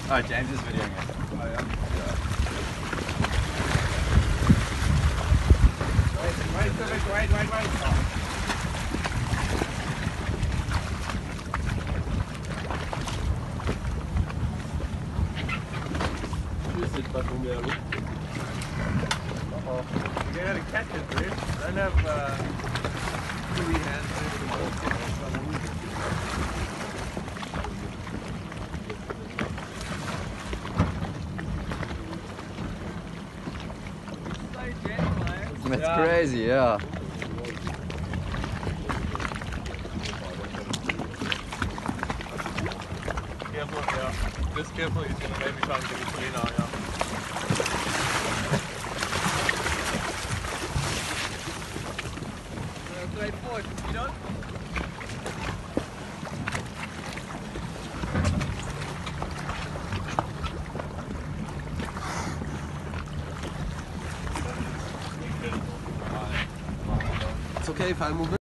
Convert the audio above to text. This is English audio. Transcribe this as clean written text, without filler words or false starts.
Oh, James is videoing it. Oh, yeah. Wait. C'est pas tombé à l'eau. You gotta catch it, dude. I don't have free hands. That's crazy, yeah. Careful, yeah. Just careful, he's gonna maybe try and get it clean out, yeah. Straight forward, you know? It's okay if I move it.